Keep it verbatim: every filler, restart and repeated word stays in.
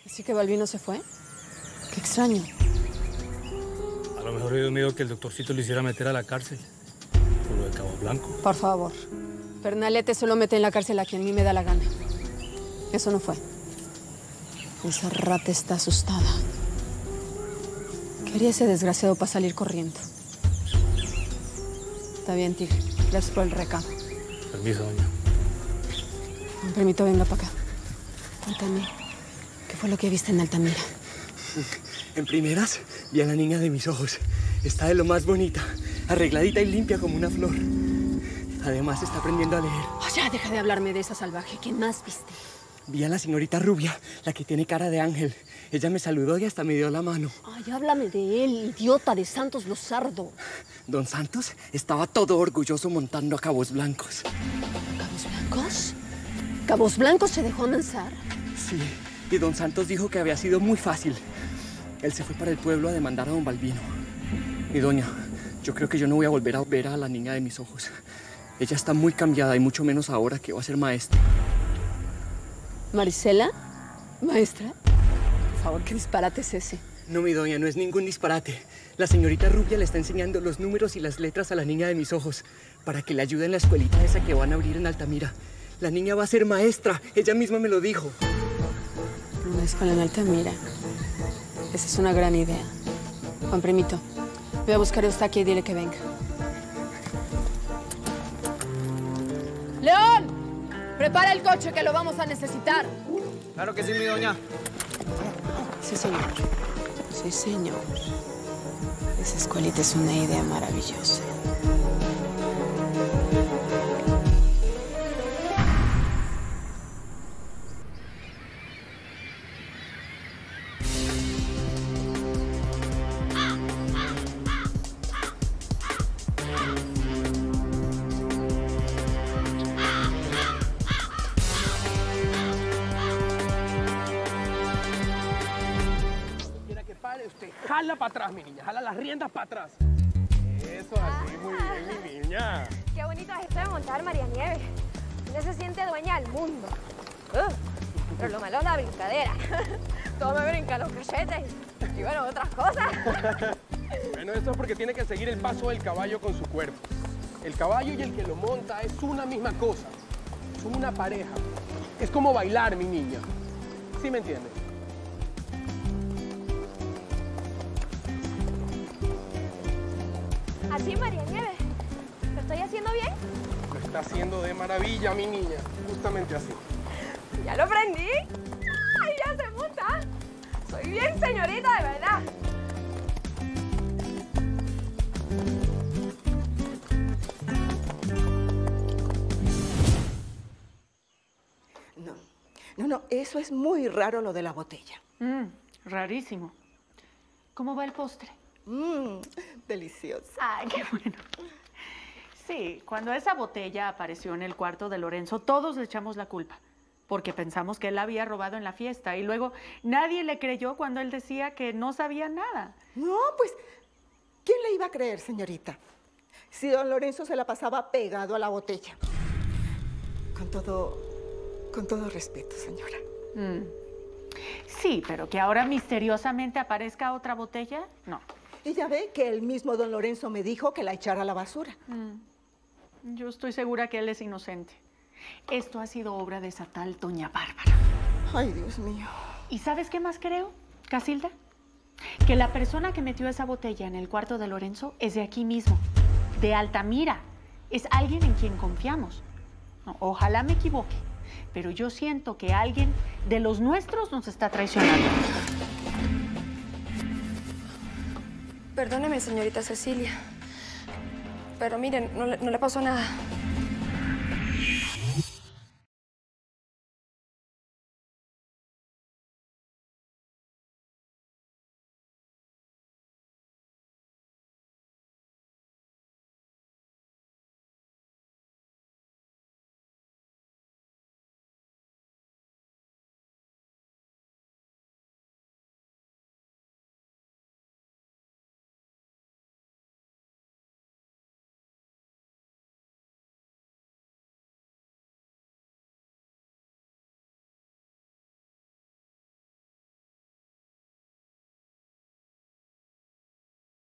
¿Así que Balbino se fue? Qué extraño. A lo mejor yo miedo que el doctorcito lo hiciera meter a la cárcel por lo de Cabo Blanco. Por favor. Pernalete solo mete en la cárcel a quien a mí me da la gana. Eso no fue. Esa rata está asustada. Quería ese desgraciado para salir corriendo. Está bien, Tigre. Gracias por el recado. Permiso, doña. Me permito, venga para acá. Cuéntame, ¿qué fue lo que viste en Altamira? En primeras, vi a la niña de mis ojos. Está de lo más bonita, arregladita y limpia como una flor. Además, está aprendiendo a leer. Oh, ya, deja de hablarme de esa salvaje. ¿Quién más viste? Vi a la señorita Rubia, la que tiene cara de ángel. Ella me saludó y hasta me dio la mano. Ay, háblame de él, idiota de Santos Lozardo. Don Santos estaba todo orgulloso montando a Cabos Blancos. ¿Cabos Blancos? ¿Cabos Blancos se dejó amansar? Sí, y don Santos dijo que había sido muy fácil. Él se fue para el pueblo a demandar a don Balbino. Y doña, yo creo que yo no voy a volver a ver a la niña de mis ojos. Ella está muy cambiada y mucho menos ahora que va a ser maestra. ¿Marisela? ¿Maestra? Por favor, ¿qué disparate es ese? No, mi doña, no es ningún disparate. La señorita Rubia le está enseñando los números y las letras a la niña de mis ojos para que le ayude en la escuelita esa que van a abrir en Altamira. La niña va a ser maestra. Ella misma me lo dijo. Una escuela en Altamira. Esa es una gran idea. Juan Primito, voy a buscar a Eustaquia y dile que venga. ¡León! Prepara el coche que lo vamos a necesitar. Claro que sí, mi doña. Sí, señor. Sí, señor. Esa escuelita es una idea maravillosa. Usted jala para atrás, mi niña, jala las riendas para atrás. Eso, así, muy bien, mi niña. Qué bonito es esto de montar María Nieves. Ella se siente dueña del mundo. Uh, pero lo malo es la brincadera. Todo me brinca los cachetes y, bueno, otras cosas. Bueno, eso es porque tiene que seguir el paso del caballo con su cuerpo. El caballo y el que lo monta es una misma cosa. Son una pareja. Es como bailar, mi niña. ¿Sí me entiendes? Así, María Nieves. ¿Lo estoy haciendo bien? Lo está haciendo de maravilla, mi niña. Justamente así. Ya lo aprendí. ¡Ay, ya se monta! Soy bien señorita, de verdad. No, no, no. Eso es muy raro, lo de la botella. Mm, rarísimo. ¿Cómo va el postre? Mmm, delicioso. Ay, qué bueno. Sí, cuando esa botella apareció en el cuarto de Lorenzo, todos le echamos la culpa, porque pensamos que él la había robado en la fiesta y luego nadie le creyó cuando él decía que no sabía nada. No, pues, ¿quién le iba a creer, señorita? Si don Lorenzo se la pasaba pegado a la botella. Con todo, con todo respeto, señora. Mm. Sí, pero que ahora misteriosamente aparezca otra botella, no. Y ya ve que el mismo don Lorenzo me dijo que la echara a la basura. Mm. Yo estoy segura que él es inocente. Esto ha sido obra de esa tal doña Bárbara. Ay, Dios mío. ¿Y sabes qué más creo, Casilda? Que la persona que metió esa botella en el cuarto de Lorenzo es de aquí mismo, de Altamira. Es alguien en quien confiamos. No, ojalá me equivoque, pero yo siento que alguien de los nuestros nos está traicionando. Perdóneme, señorita Cecilia. Pero miren, no le, no le pasó nada.